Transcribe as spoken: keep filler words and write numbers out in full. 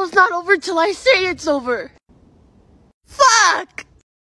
battle's not over till I say it's over.